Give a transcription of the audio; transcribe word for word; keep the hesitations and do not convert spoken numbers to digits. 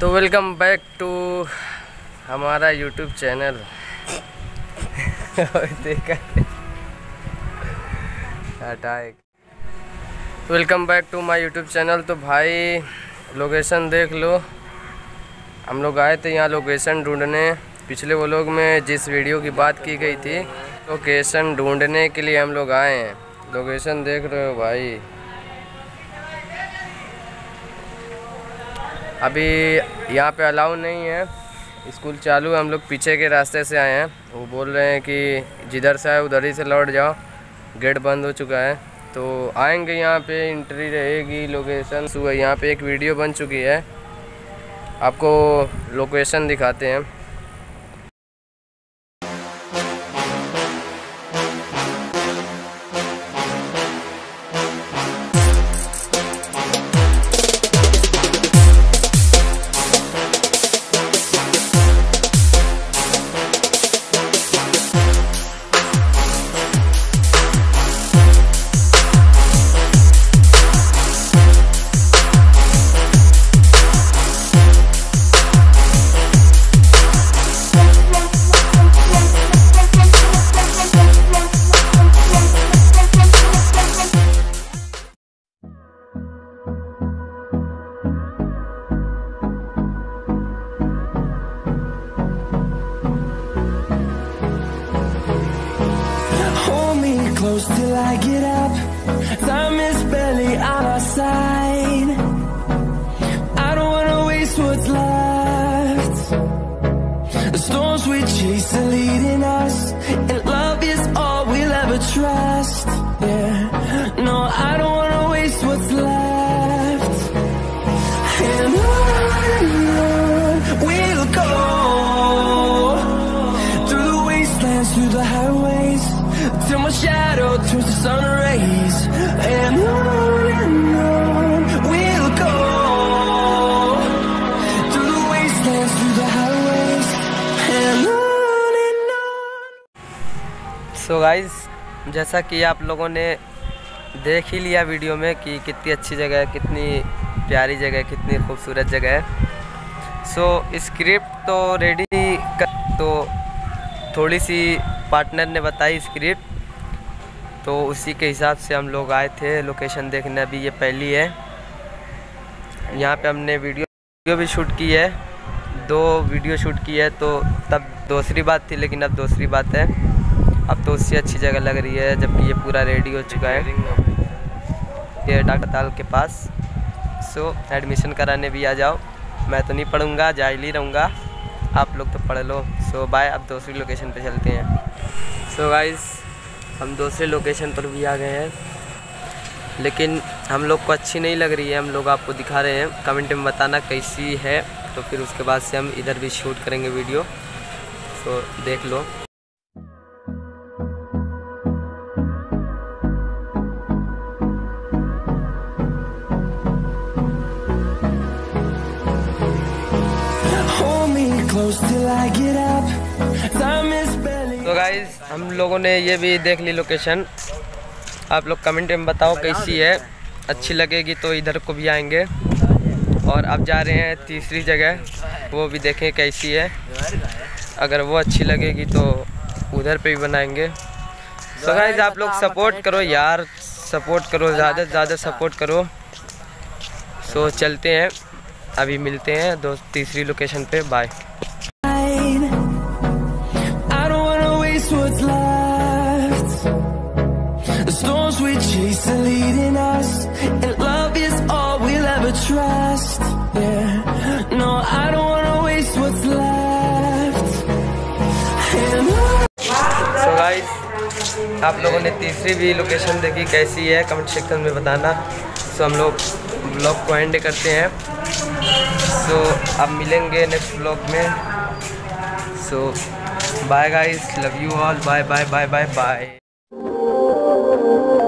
तो welcome back to हमारा YouTube channel. देखा हटाए welcome back to my YouTube channel. तो भाई लोकेशन देख लो, हम लोग आए थे यहाँ लोकेशन ढूंढने। पिछले वो लोग में जिस वीडियो की बात की गई थी, लोकेशन ढूंढने के लिए हम लोग आए हैं। लोकेशन देख रहे हो भाई। अभी यहाँ पे अलाउ नहीं है, स्कूल चालू है। हम लोग पीछे के रास्ते से आए हैं। वो बोल रहे हैं कि जिधर से आए उधर ही से लौट जाओ, गेट बंद हो चुका है। तो आएंगे यहाँ पे, एंट्री रहेगी, लोकेशन सुबह। यहाँ पे एक वीडियो बन चुकी है, आपको लोकेशन दिखाते हैं। Close till I get up, time is barely on our side. I don't wanna waste what's left. The storms we chase are leading us, and love is all we'll ever trust. Yeah, no, I don't wanna waste what's left. And on and on we'll go, through the wastelands, through the highways, till my shadow turns to sun rays. And on and on we'll go, through the wastelands, through the highways, and on and on. So guys, जैसा कि आप लोगों ने देख ही लिया video में कि कितनी अच्छी जगह है, कितनी प्यारी जगह है, कितनी खूबसूरत जगह है। सो स्क्रिप्ट तो रेडी कर, तो थोड़ी सी पार्टनर ने बताई स्क्रिप्ट, तो उसी के हिसाब से हम लोग आए थे लोकेशन देखने। अभी ये पहली है, यहाँ पे हमने वीडियो भी शूट की है, दो वीडियो शूट की है। तो तब दूसरी बात थी, लेकिन अब दूसरी बात है। अब तो उससे अच्छी जगह लग रही है, जबकि ये पूरा रेडी हो चुका है। ये डॉक्टर ताल के पास। सो एडमिशन कराने भी आ जाओ। मैं तो नहीं पढ़ूँगा, जाहिल ही रहूँगा, आप लोग तो पढ़ लो। सो बाय, अब दूसरी लोकेशन पे चलते हैं। सो गाइस, हम दूसरे लोकेशन पर भी आ गए हैं, लेकिन हम लोग को अच्छी नहीं लग रही है। हम लोग आपको दिखा रहे हैं, कमेंट में बताना कैसी है, तो फिर उसके बाद से हम इधर भी शूट करेंगे वीडियो। तो देख लो। तो गाइस, हम लोगों ने ये भी देख ली लोकेशन। आप लोग कमेंट में बताओ कैसी है, अच्छी लगेगी तो इधर को भी आएंगे। और अब जा रहे हैं तीसरी जगह, वो भी देखें कैसी है। अगर वो अच्छी लगेगी तो उधर पे भी बनाएंगे। तो गाइस, आप लोग सपोर्ट करो यार, सपोर्ट करो, ज़्यादा से ज़्यादा सपोर्ट करो। सो चलते हैं, अभी मिलते हैं दोस्त तीसरी लोकेशन पे। Bye. What's left? The storms we chase are leading us, and love is all we'll ever trust. Yeah, no, I don't wanna waste what's left. And so guys, आप लोगों ने तीसरी भी लोकेशन देखी, कैसी है कमेंट सेक्शन में बताना। सो हम लोग ब्लॉग को एंड करते हैं। सो अब मिलेंगे नेक्स्ट ब्लॉग में। So bye guys, love you all, bye bye bye bye bye.